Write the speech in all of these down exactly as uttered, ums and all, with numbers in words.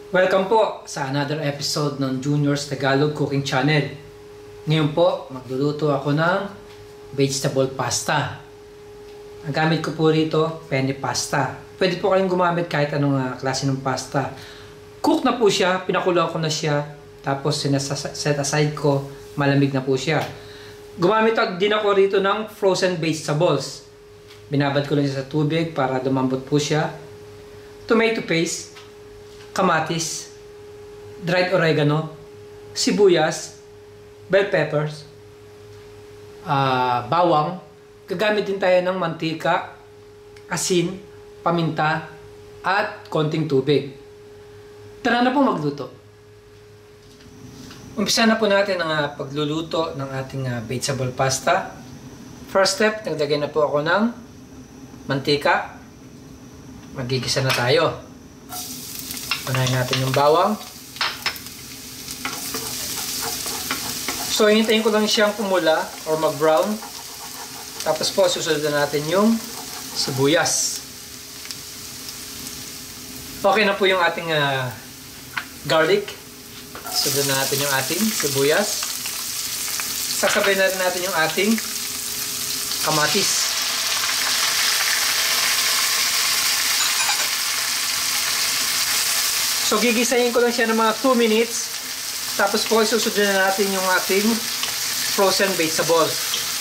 Welcome po sa another episode ng Junior's Tagalog Cooking Channel. Ngayon po, magluluto ako ng vegetable pasta. Ang gamit ko po rito, penne pasta. Pwede po kayong gumamit kahit anong uh, klase ng pasta. Cook na po siya, pinakulo ko na siya, tapos set aside ko, malamig na po siya. Gumamit din ako rito ng frozen vegetables. Binabad ko lang siya sa tubig para lumambot po siya. Tomato paste, kamatis, dried oregano, sibuyas, bell peppers, uh, bawang. Gagamit din tayo ng mantika, asin, paminta, at konting tubig. Tara na po magluto. Umpisa na po natin ang uh, pagluluto ng ating uh, vegetable pasta. First step, naglagay na po ako ng mantika. Magigisa na tayo. Unahin natin yung bawang. So, hintayin ko lang siyang pumula or mag-brown. Tapos po, susunod na natin yung sibuyas. Okay na po yung ating uh, garlic. Sunod na natin yung ating sibuyas. Sasabay na rin natin yung ating kamatis. So, gigisahin ko lang siya ng mga two minutes. Tapos po, isusunod na natin yung ating frozen vegetables.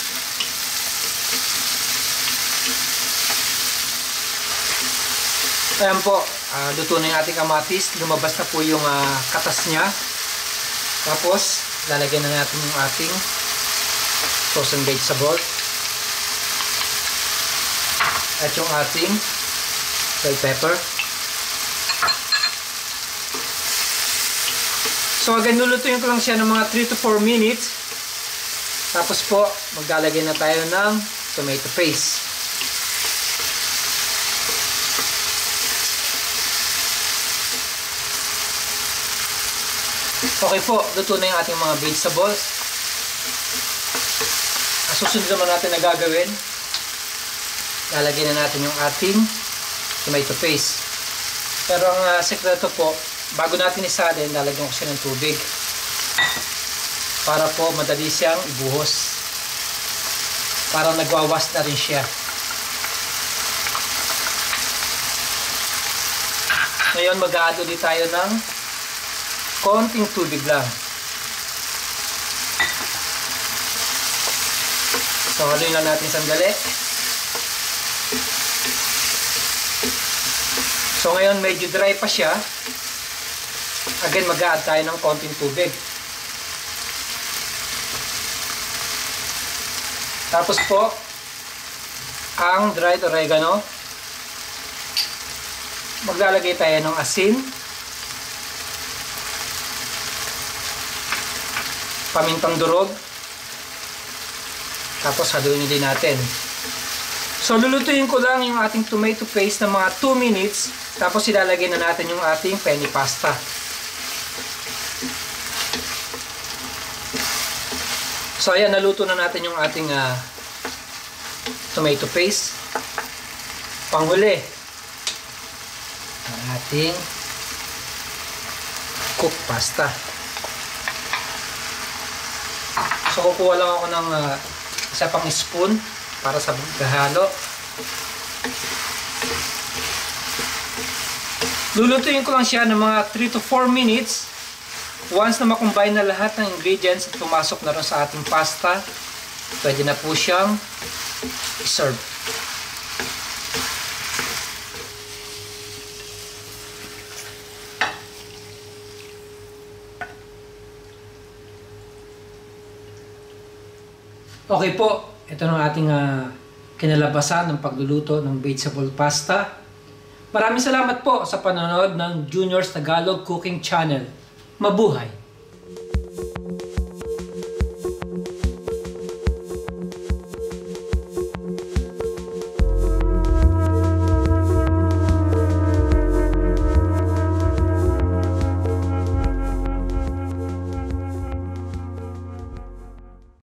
Ayan po, uh, luto na yung ating kamatis. Lumabas na po yung uh, katas niya. Tapos, lalagyan na natin yung ating frozen vegetables. At yung ating bell pepper. So, again, lulutuin ko lang siya ng mga three to four minutes. Tapos po, maglalagay na tayo ng tomato paste. Okay po, luto na yung ating mga vegetables. Ang susunod naman natin na gagawin, lalagyan na natin yung ating tomato paste. Pero ang uh, sekreto po, bago natin isalin, lalagyan ko siya ng tubig para po madali siyang ibuhos. Para nagwawas na rin siya. Ngayon mag-a-add ulit tayo ng konting tubig lang. So haluin lang natin sandali. So ngayon medyo dry pa siya. Again, mag-a-add tayo ng konting tubig. Tapos po, ang dried oregano. Maglalagay tayo ng asin. Pamintang durog. Tapos haluin din natin. So, lulutuin ko lang yung ating tomato paste ng mga two minutes. Tapos ilalagay na natin yung ating penne pasta. So, ayan, naluto na natin yung ating uh, tomato paste. Panghuli, ang ating cooked pasta. So, kukuha lang ako ng uh, isa pang spoon para sa paghahalo. Lulutuin ko lang siya ng mga three to four minutes. Once na makombine na lahat ng ingredients at pumasok na rin sa ating pasta, pwede na po siyang i-serve. Okay po, ito na ating uh, kinalabasan ng pagluluto ng vegetable pasta. Maraming salamat po sa panonood ng Junior's Tagalog Cooking Channel. Mabuhay!